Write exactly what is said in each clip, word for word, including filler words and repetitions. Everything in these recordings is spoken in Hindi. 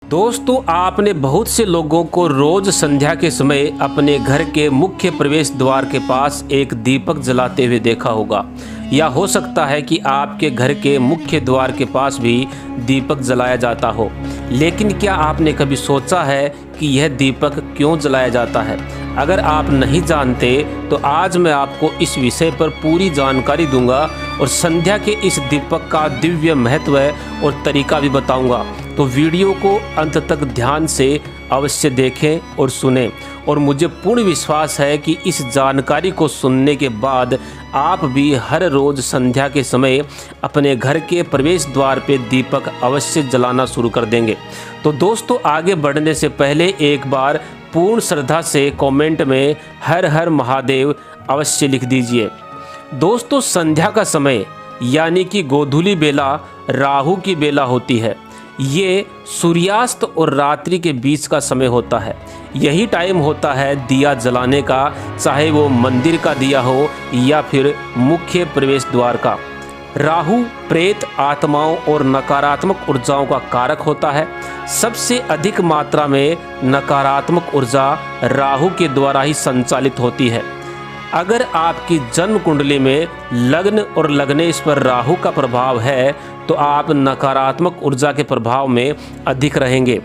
दोस्तों, आपने बहुत से लोगों को रोज संध्या के समय अपने घर के मुख्य प्रवेश द्वार के पास एक दीपक जलाते हुए देखा होगा, या हो सकता है कि आपके घर के मुख्य द्वार के पास भी दीपक जलाया जाता हो। लेकिन क्या आपने कभी सोचा है कि यह दीपक क्यों जलाया जाता है? अगर आप नहीं जानते तो आज मैं आपको इस विषय पर पूरी जानकारी दूंगा और संध्या के इस दीपक का दिव्य महत्व और तरीका भी बताऊंगा। तो वीडियो को अंत तक ध्यान से अवश्य देखें और सुनें, और मुझे पूर्ण विश्वास है कि इस जानकारी को सुनने के बाद आप भी हर रोज़ संध्या के समय अपने घर के प्रवेश द्वार पे दीपक अवश्य जलाना शुरू कर देंगे। तो दोस्तों, आगे बढ़ने से पहले एक बार पूर्ण श्रद्धा से कमेंट में हर हर महादेव अवश्य लिख दीजिए। दोस्तों, संध्या का समय यानी कि गोधूली बेला राहु की बेला होती है। ये सूर्यास्त और रात्रि के बीच का समय होता है। यही टाइम होता है दिया जलाने का, चाहे वो मंदिर का दिया हो या फिर मुख्य प्रवेश द्वार का। राहु प्रेत आत्माओं और नकारात्मक ऊर्जाओं का कारक होता है। सबसे अधिक मात्रा में नकारात्मक ऊर्जा राहु के द्वारा ही संचालित होती है। अगर आपकी जन्म कुंडली में लग्न और लग्नेश पर राहु का प्रभाव है तो आप नकारात्मक ऊर्जा के प्रभाव में अधिक रहेंगे।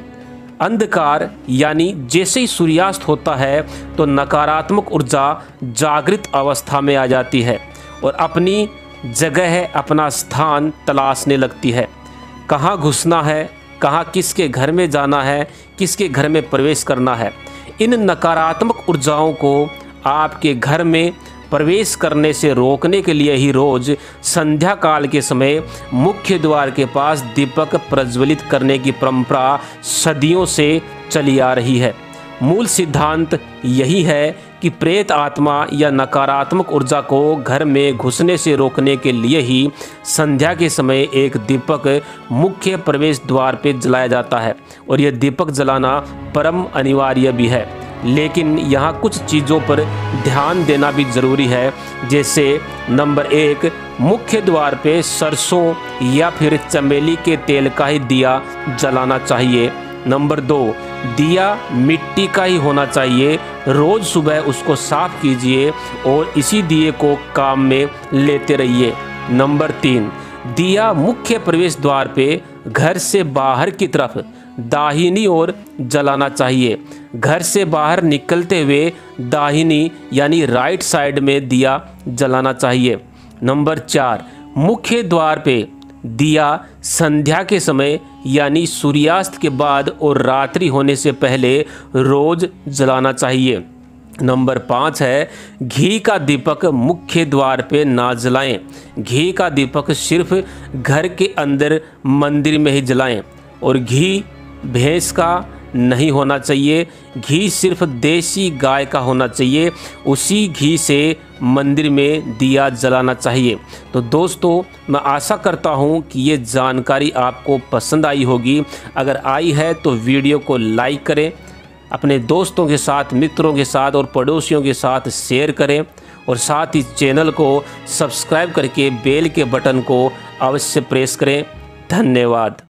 अंधकार यानी जैसे ही सूर्यास्त होता है तो नकारात्मक ऊर्जा जागृत अवस्था में आ जाती है और अपनी जगह अपना स्थान तलाशने लगती है। कहाँ घुसना है, कहाँ किसके घर में जाना है, किसके घर में प्रवेश करना है। इन नकारात्मक ऊर्जाओं को आपके घर में प्रवेश करने से रोकने के लिए ही रोज संध्या काल के समय मुख्य द्वार के पास दीपक प्रज्वलित करने की परंपरा सदियों से चली आ रही है। मूल सिद्धांत यही है कि प्रेत आत्मा या नकारात्मक ऊर्जा को घर में घुसने से रोकने के लिए ही संध्या के समय एक दीपक मुख्य प्रवेश द्वार पर जलाया जाता है, और यह दीपक जलाना परम अनिवार्य भी है। लेकिन यहाँ कुछ चीज़ों पर ध्यान देना भी ज़रूरी है, जैसे नंबर एक, मुख्य द्वार पे सरसों या फिर चमेली के तेल का ही दिया जलाना चाहिए। नंबर दो, दिया मिट्टी का ही होना चाहिए। रोज़ सुबह उसको साफ कीजिए और इसी दिए को काम में लेते रहिए। नंबर तीन, दिया मुख्य प्रवेश द्वार पे घर से बाहर की तरफ दाहिनी ओर जलाना चाहिए। घर से बाहर निकलते हुए दाहिनी यानी राइट साइड में दिया जलाना चाहिए। नंबर चार, मुख्य द्वार पे दिया संध्या के समय यानी सूर्यास्त के बाद और रात्रि होने से पहले रोज जलाना चाहिए। नंबर पाँच है, घी का दीपक मुख्य द्वार पे ना जलाएं। घी का दीपक सिर्फ घर के अंदर मंदिर में ही जलाएं, और घी भैंस का नहीं होना चाहिए। घी सिर्फ देसी गाय का होना चाहिए। उसी घी से मंदिर में दिया जलाना चाहिए। तो दोस्तों, मैं आशा करता हूँ कि ये जानकारी आपको पसंद आई होगी। अगर आई है तो वीडियो को लाइक करें, अपने दोस्तों के साथ, मित्रों के साथ और पड़ोसियों के साथ शेयर करें, और साथ ही चैनल को सब्सक्राइब करके बेल के बटन को अवश्य प्रेस करें। धन्यवाद।